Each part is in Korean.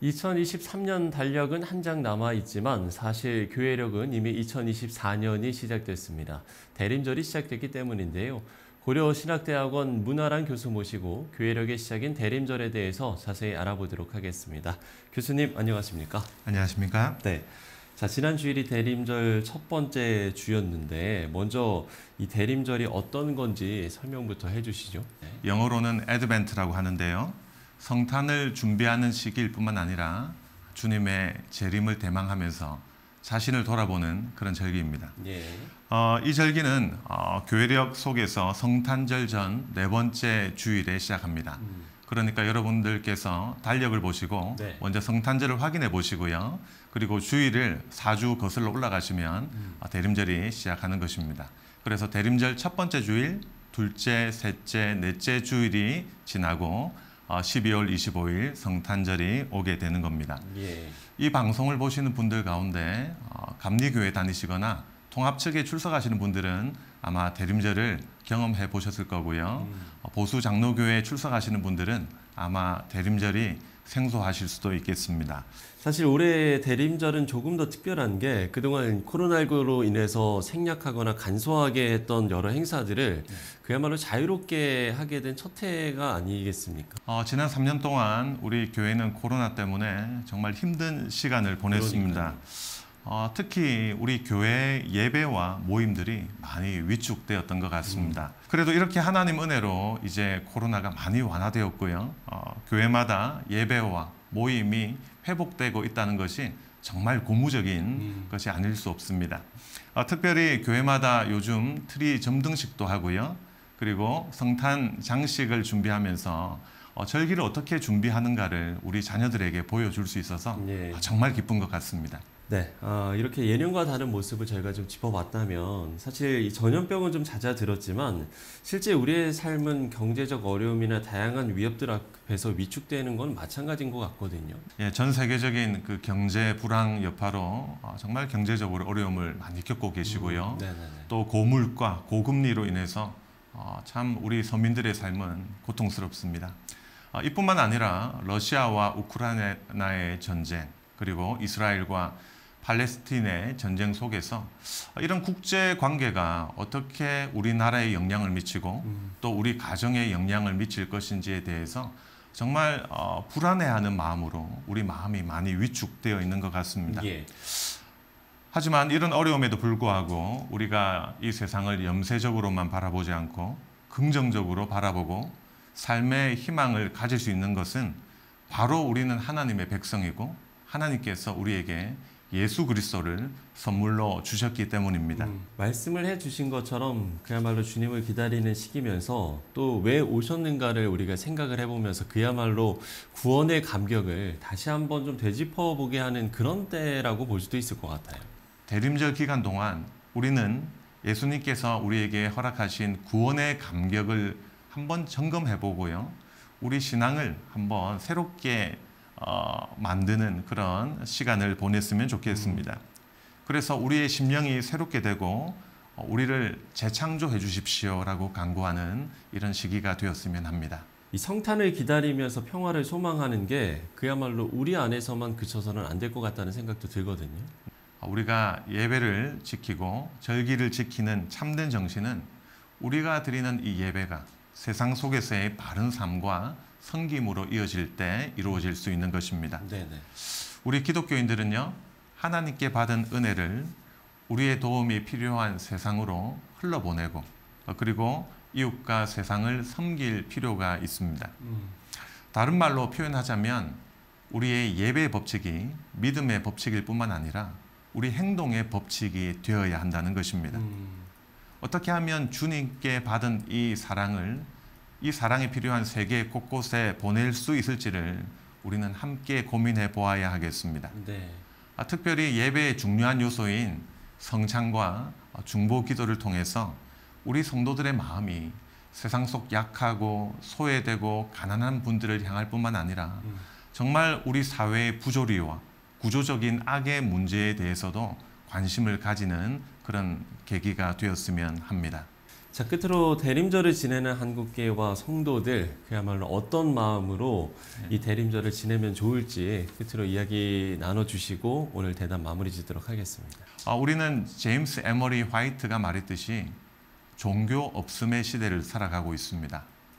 2023년 달력은 한 장 남아 있지만 사실 교회력은 이미 2024년이 시작됐습니다. 대림절이 시작됐기 때문인데요. 고려신학대학원 문아랑 교수 모시고 교회력의 시작인 대림절에 대해서 자세히 알아보도록 하겠습니다. 교수님 안녕하십니까? 안녕하십니까? 네. 자, 지난 주일이 대림절 첫 번째 주였는데 먼저 이 대림절이 어떤 건지 설명부터 해주시죠. 네. 영어로는 애드벤트라고 하는데요. 성탄을 준비하는 시기일 뿐만 아니라 주님의 재림을 대망하면서 자신을 돌아보는 그런 절기입니다. 예. 이 절기는 교회력 속에서 성탄절 전 네 번째 주일에 시작합니다. 그러니까 여러분들께서 달력을 보시고 네. 먼저 성탄절을 확인해 보시고요. 그리고 주일을 4주 거슬러 올라가시면 대림절이 시작하는 것입니다. 그래서 대림절 첫 번째 주일, 둘째, 셋째, 넷째 주일이 지나고 12월 25일 성탄절이 오게 되는 겁니다. 예. 이 방송을 보시는 분들 가운데 감리교회 다니시거나 통합 측에 출석하시는 분들은 아마 대림절을 경험해 보셨을 거고요. 보수 장로교회에 출석하시는 분들은 아마 대림절이 생소하실 수도 있겠습니다. 사실 올해 대림절은 조금 더 특별한 게 그동안 코로나19로 인해서 생략하거나 간소하게 했던 여러 행사들을 그야말로 자유롭게 하게 된 첫 해가 아니겠습니까? 지난 3년 동안 우리 교회는 코로나 때문에 정말 힘든 시간을 보냈습니다. 특히 우리 교회 예배와 모임들이 많이 위축되었던 것 같습니다. 그래도 이렇게 하나님 은혜로 이제 코로나가 많이 완화되었고요. 교회마다 예배와 모임이 회복되고 있다는 것이 정말 고무적인 것이 아닐 수 없습니다. 특별히 교회마다 요즘 트리 점등식도 하고요. 그리고 성탄 장식을 준비하면서 절기를 어떻게 준비하는가를 우리 자녀들에게 보여줄 수 있어서 정말 기쁜 것 같습니다. 네, 이렇게 예년과 다른 모습을 저희가 좀 짚어봤다면 사실 이 전염병은 좀 잦아들었지만 실제 우리의 삶은 경제적 어려움이나 다양한 위협들 앞에서 위축되는 건 마찬가지인 것 같거든요. 예, 전 세계적인 그 경제 불황 여파로 정말 경제적으로 어려움을 많이 겪고 계시고요. 또 고물가, 고금리로 인해서 참 우리 서민들의 삶은 고통스럽습니다. 이뿐만 아니라 러시아와 우크라이나의 전쟁, 그리고 이스라엘과 팔레스틴의 전쟁 속에서 이런 국제 관계가 어떻게 우리나라에 영향을 미치고 또 우리 가정에 영향을 미칠 것인지에 대해서 정말 불안해하는 마음으로 우리 마음이 많이 위축되어 있는 것 같습니다. 예. 하지만 이런 어려움에도 불구하고 우리가 이 세상을 염세적으로만 바라보지 않고 긍정적으로 바라보고 삶의 희망을 가질 수 있는 것은 바로 우리는 하나님의 백성이고 하나님께서 우리에게 예수 그리스도를 선물로 주셨기 때문입니다. 말씀을 해주신 것처럼 그야말로 주님을 기다리는 시기면서 또 왜 오셨는가를 우리가 생각을 해보면서 그야말로 구원의 감격을 다시 한번 좀 되짚어보게 하는 그런 때라고 볼 수도 있을 것 같아요. 대림절 기간 동안 우리는 예수님께서 우리에게 허락하신 구원의 감격을 한번 점검해보고요. 우리 신앙을 한번 새롭게 만드는 그런 시간을 보냈으면 좋겠습니다. 그래서 우리의 심령이 새롭게 되고 우리를 재창조해 주십시오라고 간구하는 이런 시기가 되었으면 합니다. 이 성탄을 기다리면서 평화를 소망하는 게 그야말로 우리 안에서만 그쳐서는 안 될 것 같다는 생각도 들거든요. 우리가 예배를 지키고 절기를 지키는 참된 정신은 우리가 드리는 이 예배가 세상 속에서의 바른 삶과 섬김으로 이어질 때 이루어질 수 있는 것입니다. 네네. 우리 기독교인들은요, 하나님께 받은 은혜를 우리의 도움이 필요한 세상으로 흘러보내고 그리고 이웃과 세상을 섬길 필요가 있습니다. 다른 말로 표현하자면 우리의 예배의 법칙이 믿음의 법칙일 뿐만 아니라 우리 행동의 법칙이 되어야 한다는 것입니다. 어떻게 하면 주님께 받은 이 사랑이 필요한 세계 곳곳에 보낼 수 있을지를 우리는 함께 고민해 보아야 하겠습니다. 네. 특별히 예배의 중요한 요소인 성찬과 중보 기도를 통해서 우리 성도들의 마음이 세상 속 약하고 소외되고 가난한 분들을 향할 뿐만 아니라 정말 우리 사회의 부조리와 구조적인 악의 문제에 대해서도 관심을 가지는 그런 계기가 되었으면 합니다. 자, 끝으로 대림절을 지내는 한국교회와 성도들 그야말로 어떤 마음으로 이 대림절을 지내면 좋을지 끝으로 이야기 나눠주시고 오늘 대담 마무리 짓도록 하겠습니다. 우리는 제임스 에머리 화이트가 말했듯이 종교 없음의 시대를 살아가고 있습니다.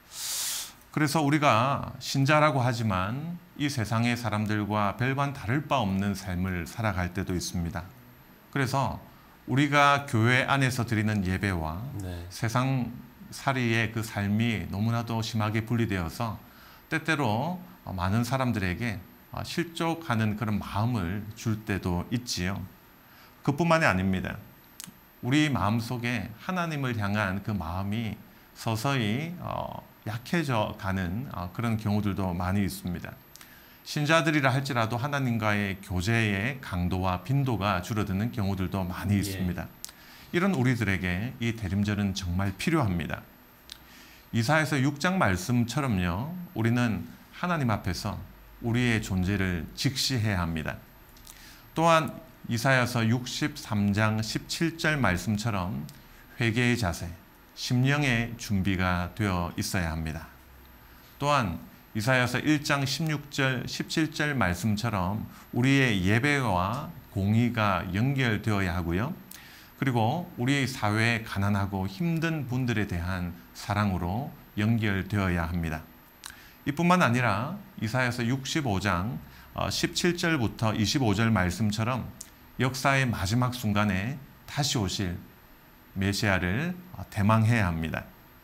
그래서 우리가 신자라고 하지만 이 세상의 사람들과 별반 다를 바 없는 삶을 살아갈 때도 있습니다. 그래서 우리가 교회 안에서 드리는 예배와 세상 살이의 그 삶이 너무나도 심하게 분리되어서 때때로 많은 사람들에게 실족하는 그런 마음을 줄 때도 있지요. 그뿐만이 아닙니다. 우리 마음속에 하나님을 향한 그 마음이 서서히 약해져 가는 그런 경우들도 많이 있습니다. 신자들이라 할지라도 하나님과의 교제의 강도와 빈도가 줄어드는 경우들도 많이 있습니다. 이런 우리들에게 이 대림절은 정말 필요합니다. 이사야서 6장 말씀처럼요, 우리는 하나님 앞에서 우리의 존재를 직시해야 합니다. 또한 이사야서 63장 17절 말씀처럼 회개의 자세, 심령의 준비가 되어 있어야 합니다. 또한 이사야서 1장 16절, 17절 말씀처럼 우리의 예배와 공의가 연결되어야 하고요. 그리고 우리 사회에 가난하고 힘든 분들에 대한 사랑으로 연결되어야 합니다. 이뿐만 아니라 이사야서 65장 17절부터 25절 말씀처럼 역사의 마지막 순간에 다시 오실 메시아를 대망해야 합니다.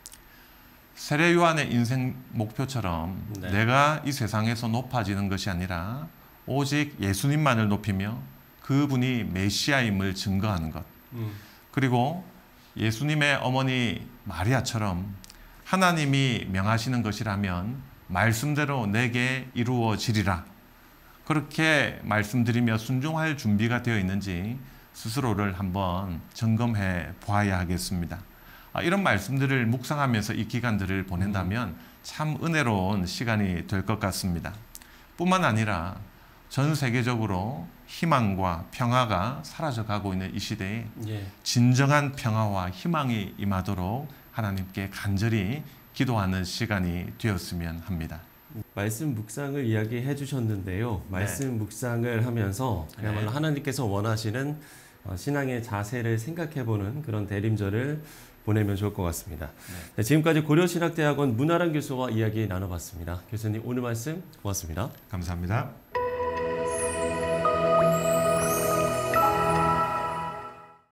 세례 요한의 인생 목표처럼 내가 이 세상에서 높아지는 것이 아니라 오직 예수님만을 높이며 그분이 메시아임을 증거하는 것. 그리고 예수님의 어머니 마리아처럼 하나님이 명하시는 것이라면 말씀대로 내게 이루어지리라. 그렇게 말씀드리며 순종할 준비가 되어 있는지 스스로를 한번 점검해 보아야 하겠습니다. 이런 말씀들을 묵상하면서 이 기간들을 보낸다면 참 은혜로운 시간이 될 것 같습니다. 뿐만 아니라 전 세계적으로 희망과 평화가 사라져가고 있는 이 시대에 진정한 평화와 희망이 임하도록 하나님께 간절히 기도하는 시간이 되었으면 합니다. 말씀 묵상을 이야기해 주셨는데요. 말씀 묵상을 하면서 그야말로 하나님께서 원하시는 신앙의 자세를 생각해보는 그런 대림절을 보내면 좋을 것 같습니다. 지금까지 고려신학대학원 문아랑 교수와 이야기 나눠봤습니다. 교수님 오늘 말씀 고맙습니다. 감사합니다.